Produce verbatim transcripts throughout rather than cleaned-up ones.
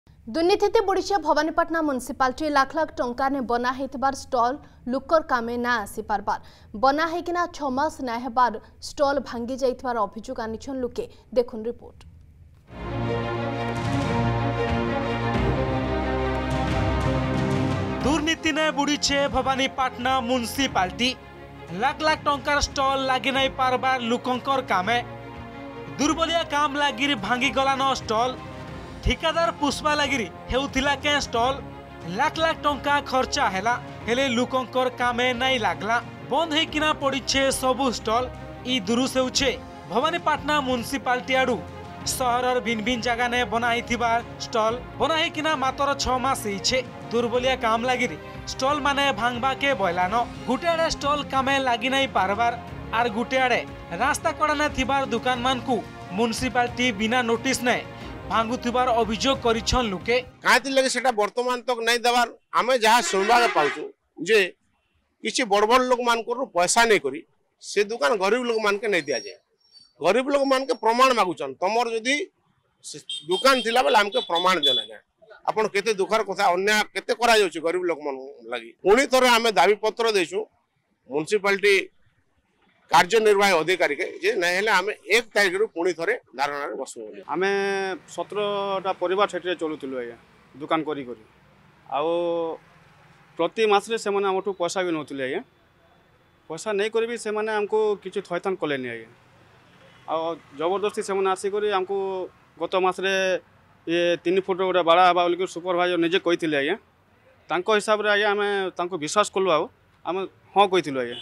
दुर्नीति बुड़ीचे भवानीपाटना म्युनिसिपालिटी लाख लाख टंका ने बना हेतिबार स्टॉल लुकर कामे ना आसी पारबार बना हेकिना छ मास ना हेबार स्टॉल भांगी जाइतबार अभियोग आनिछन लोके। देखुन रिपोर्ट। दुर्नीति ने बुड़ीचे भवानीपाटना म्युनिसिपालिटी लाख लाख टंकार स्टॉल लागी नहीं पारबार लुकंकर कामे दुर्बलिया काम लागिरी भांगी गलान स्टॉल ठिकादार पुष्पा लागिरी हेउथिला के स्टॉल लाख लाख टंका खर्चा हैला हेले लुकंकर कामे नहीं लागला बंद हेकिना पड़ीछे सबु स्टॉल। ई दुरुस हेउछे भवानीपाटना म्युनिसिपालिटी आडू सहरर भिन्न भिन्न जगह ने बनाइथिबा स्टॉल बना हेकिना मात्र छ मास हेइछे दुर्बलिया काम लागिरी स्टॉल माने भांगबा के बयलान गुटे आड़े स्टॉल कामे लागी नहीं पारबार आर गुटे आड़े रास्ता कड़ाने थिबार दुकान मानकू म्युनिसिपालिटी बिना नोटिस ने भांगुथिबार अभियोग करिछन लोके। काहेति लगे सेटा वर्तमान तक नहीं देवार आमे जहा सुनबा पाउछु जे किछि बड़ बड़ लोग मान को पैसा नहीं करी से दुकान गरीब लोग मान के नहीं दिया जाए। गरीब लोग मान के प्रमाण मागुछन तमर जदी दुकान थिला बेले हमके प्रमाण देना जाए आपण केते दुखर कथा अन्य केते करा जाउछि गरीब लोग मान लागि पुणी थरे आमे दाबी पत्र देछु म्युनिसिपालिटी कार्यनिर्वाही अधिकारी के जे नहीं हेले आमे एक तारिख रु पुणी थरे धारणा रे बसु आमे सत्रह परिवार सेठरे चलुथिलु आया दुकान करी करी आउ प्रति मास रे से माने हमठु पैसा भी नउथिले आया पैसा नहीं करी भी से माने हमको किछु थयथन कलेनी आया आ जबरदस्ती से माने आसी करी हमको गत मास रे ये तीन फुट गोटे बाड़ा हवा बोल सुपरवाइजर निजे कही आया तांको हिसाब रे आया आमे तांको विश्वास कलु आउ आमे हाँ कही आया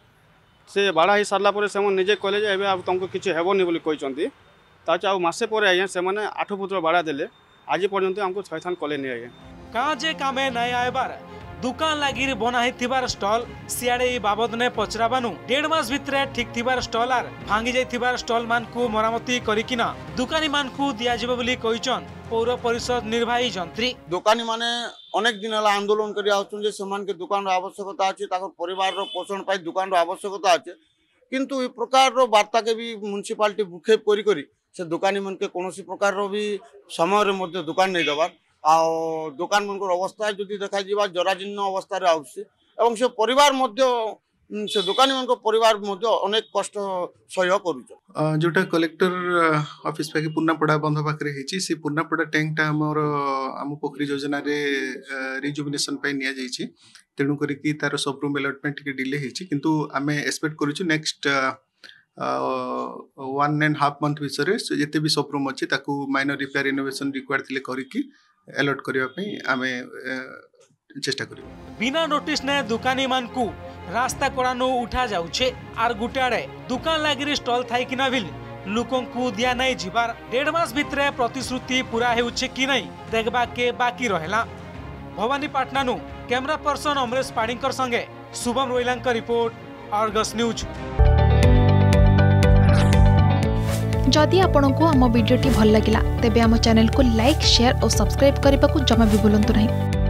से बाड़ा ही सारा पर से निजे कहले जे एबे अब तुमको किछि हेबोनी बोली कहचंती ताचे आ मासे पर आया से माने आठ फुट बाड़ा देले आज पर्यंत हमको छयथान कले नहीं आया काजे कामे नहीं आयबार दुकान लागिर बना हिथिबार स्टॉल सियाड़े बाबद ने पचराबानु डेढ़ मास भितरे ठीक थिबार स्टॉल आर भांगी जाइथिबार स्टॉल मान को मरामती करिकिना दुकानी मान को दिया जिवो बोली कहिचन पौर परिषद निर्वाही जंत्री। दुकानी माने अनेक दिन हला आंदोलन करि आउछन जे समान के दुकान रो आवश्यकता अछि ताकर परिवार रो पोषण पाई दुकान रो आवश्यकता अछि किंतु ए प्रकार रो वार्ता के भी म्युनिसिपालिटी बुखेप करी करी से दुकानी मन के कोनोसी प्रकार रो भी समय रे मध्य दुकान नहीं दबार आ दुकान मन को अवस्था जदि देखा जीवा जराजीर्ण अवस्था रे आउछि एवं से परिवार मध्य से दुकानी मन को परिवार मध्य अनेक कष्ट सहय करूछ जोटा कलेक्टर ऑफिस पे पुन्नापड़ा बंध पाखरे हेछि से पुन्नापड़ा टैंक टा हमर आम पोखरी योजना रे रिजुविनेशन पे निया जाइछि तेणु करी कि तार सबरूम अलॉटमेंट के डिले हेछि किंतु आमे एक्सपेक्ट करूछु next one and half month विषय जिते भी सबरूम अच्छे ताकू माइनर रिपेयर इनोवेशन रिक्वायर थिले करिकी अलॉट करिवा पई आमे चेष्टा करियो। बिना नोटिस ने दुकानी मान को रास्ता कोड़ानु उठा जाउछे आर गुटाड़े दुकान लागिरी स्टॉल थाई किना बिल लोकन को दिया नहीं जिबार डेढ़ मास भितरे प्रतिश्रुति पूरा हेउछे कि नहीं देखबा के बाकी रहेला। भवानीपाटना नु कैमरा पर्सन अमरेश पाड़ीकर संगे शुभम रोइलांक रिपोर्ट आर्गस न्यूज। जदि आपंक आम भिडी भल लगा तेब आम चैनल को लाइक शेयर और सब्सक्राइब करने को जमा भी भूलु नहीं।